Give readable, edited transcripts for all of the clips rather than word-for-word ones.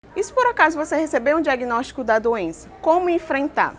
E se por acaso você receber um diagnóstico da doença, como enfrentar?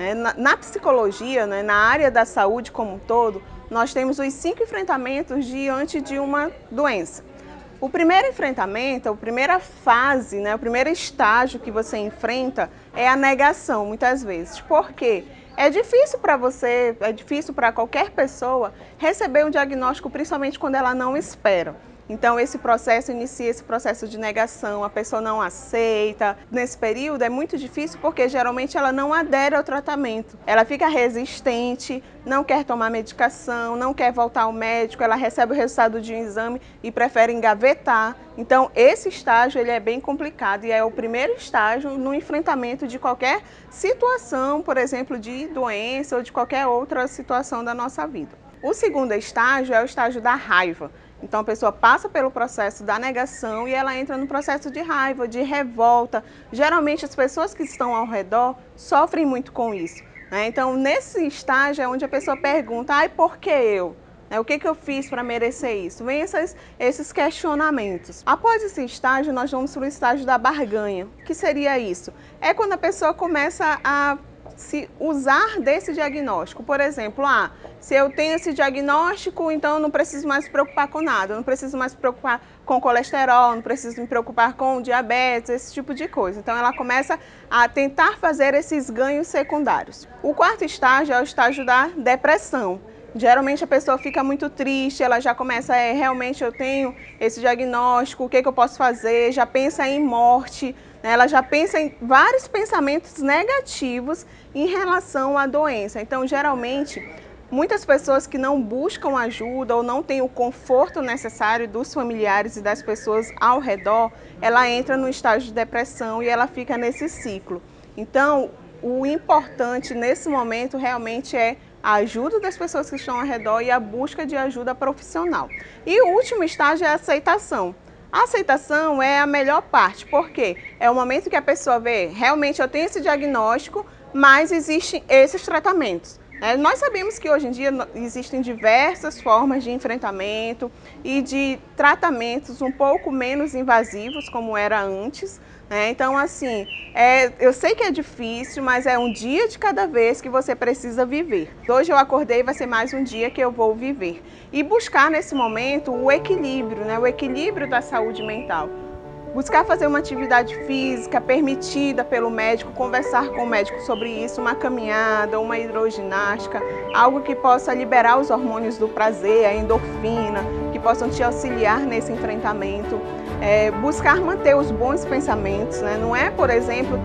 Na psicologia, na área da saúde como um todo, nós temos os 5 enfrentamentos diante de uma doença. O primeiro enfrentamento, a primeira fase, o primeiro estágio que você enfrenta é a negação, muitas vezes. Por quê? É difícil para você, é difícil para qualquer pessoa receber um diagnóstico, principalmente quando ela não espera. Então esse processo inicia esse processo de negação, a pessoa não aceita. Nesse período é muito difícil porque geralmente ela não adere ao tratamento. Ela fica resistente, não quer tomar medicação, não quer voltar ao médico, ela recebe o resultado de um exame e prefere engavetar. Então esse estágio ele é bem complicado e é o primeiro estágio no enfrentamento de qualquer situação, por exemplo, de doença ou de qualquer outra situação da nossa vida. O segundo estágio é o estágio da raiva. Então a pessoa passa pelo processo da negação e ela entra no processo de raiva, de revolta. Geralmente as pessoas que estão ao redor sofrem muito com isso, Então nesse estágio é onde a pessoa pergunta, por que eu? O que eu fiz para merecer isso? Vem esses questionamentos. Após esse estágio, nós vamos para o estágio da barganha. O que seria isso? É quando a pessoa começa a se usar desse diagnóstico. Por exemplo, se eu tenho esse diagnóstico, então eu não preciso mais me preocupar com nada, eu não preciso mais me preocupar com colesterol, não preciso me preocupar com diabetes, esse tipo de coisa. Então ela começa a tentar fazer esses ganhos secundários. O quarto estágio é o estágio da depressão. Geralmente a pessoa fica muito triste, ela já começa, realmente eu tenho esse diagnóstico, o que eu posso fazer, já pensa em morte, ela já pensa em vários pensamentos negativos em relação à doença. Então, geralmente, muitas pessoas que não buscam ajuda ou não têm o conforto necessário dos familiares e das pessoas ao redor, ela entra no estágio de depressão e ela fica nesse ciclo. Então, o importante nesse momento realmente é a ajuda das pessoas que estão ao redor e a busca de ajuda profissional. E o último estágio é a aceitação. A aceitação é a melhor parte, porque é o momento que a pessoa vê, realmente eu tenho esse diagnóstico, mas existem esses tratamentos. Nós sabemos que hoje em dia existem diversas formas de enfrentamento e de tratamentos um pouco menos invasivos, como era antes. Então, assim, eu sei que é difícil, mas é um dia de cada vez que você precisa viver. Hoje eu acordei, vai ser mais um dia que eu vou viver. E buscar nesse momento o equilíbrio, o equilíbrio da saúde mental. Buscar fazer uma atividade física permitida pelo médico, conversar com o médico sobre isso, uma caminhada, uma hidroginástica, algo que possa liberar os hormônios do prazer, a endorfina, que possam te auxiliar nesse enfrentamento. Buscar manter os bons pensamentos, Não é, por exemplo,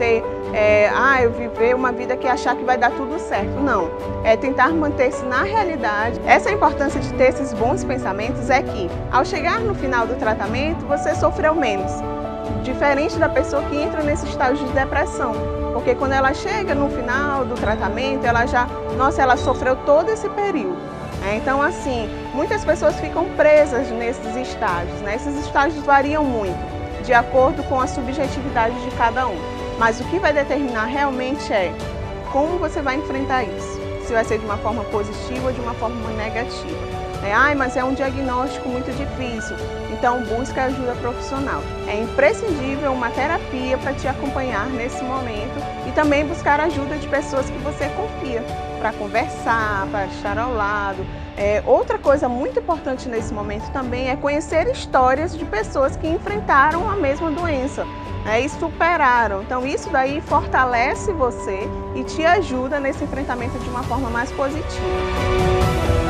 eu viver uma vida que achar que vai dar tudo certo, não. É tentar manter-se na realidade. Essa importância de ter esses bons pensamentos é que, ao chegar no final do tratamento, você sofreu menos. Diferente da pessoa que entra nesse estágio de depressão, porque quando ela chega no final do tratamento, ela sofreu todo esse período. Então, assim, muitas pessoas ficam presas nesses estágios, Esses estágios variam muito, de acordo com a subjetividade de cada um. Mas o que vai determinar realmente é como você vai enfrentar isso. Se vai ser de uma forma positiva ou de uma forma negativa. Mas é um diagnóstico muito difícil, então busca ajuda profissional. É imprescindível uma terapia para te acompanhar nesse momento e também buscar ajuda de pessoas que você confia, para conversar, para estar ao lado. Outra coisa muito importante nesse momento também é conhecer histórias de pessoas que enfrentaram a mesma doença e superaram. Então isso daí fortalece você e te ajuda nesse enfrentamento de uma forma mais positiva.